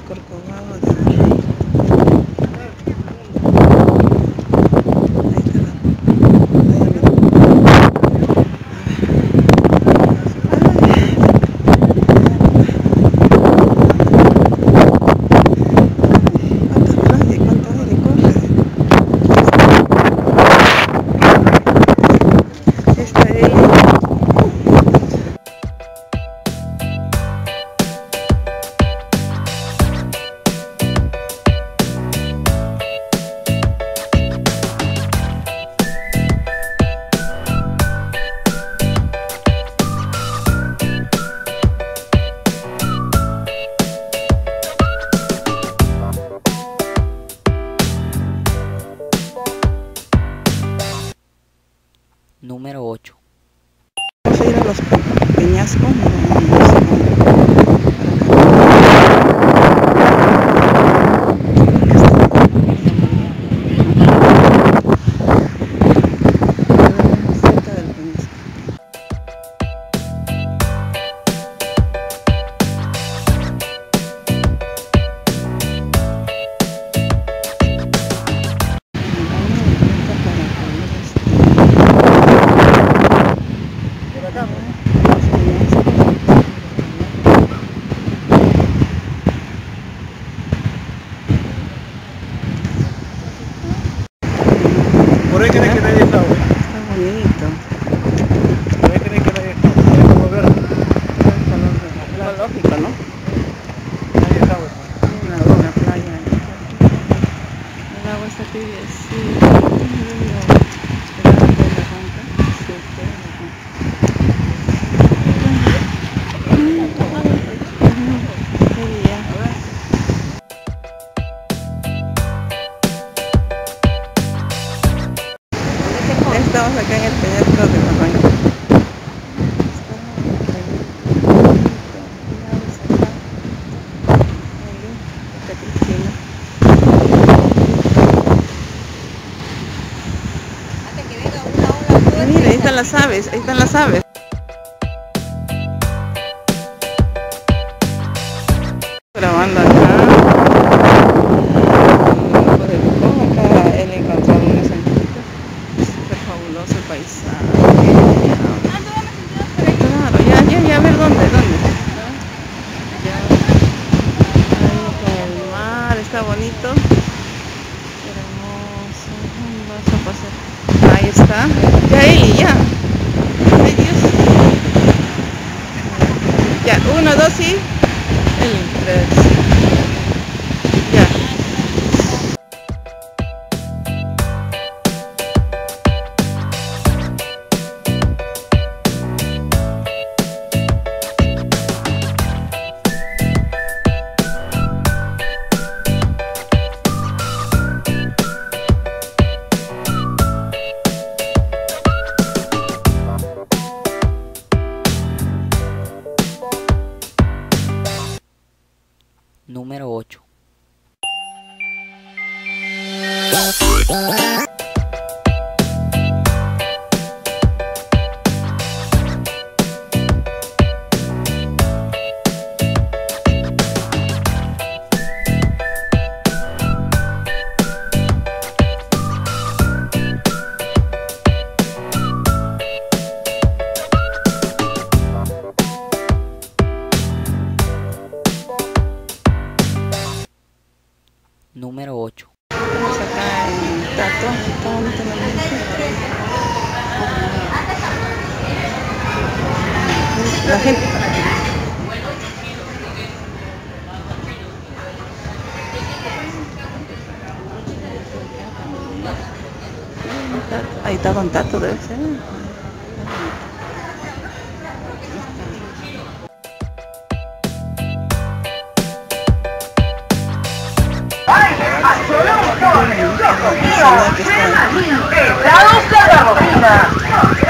Corcovado de Rey. Número 8. Vamos a ir a los Peñascos. No sé cerca del Peñasco. Por ahí crees que nadie está, güey. Está bonito. Por ahí crees que nadie está. Hay como ver. Es lógico, ¿no? Nadie está, güey. Una playa. El agua está tibia, sí. Estamos acá en el Peñasco de Barranco. Mira, ahí están las aves, ahí están las aves. Grabando acá. Acá él encontró unas anguitas. Súper fabuloso el paisaje. Claro, ya, a ver dónde. Ya. Ahí con el mar, está bonito. Hermoso. Vas a pasar. Ahí está. Ya, Eli, ya. Ay, Dios. Ya, 1, 2 y... Eli, 3. Ya. Número 8. Número 8. Estamos acá en Tato. Está bonito el ambiente. La gente. Ahí está Don Tato, debe ser. ¡Pesados de la bocina!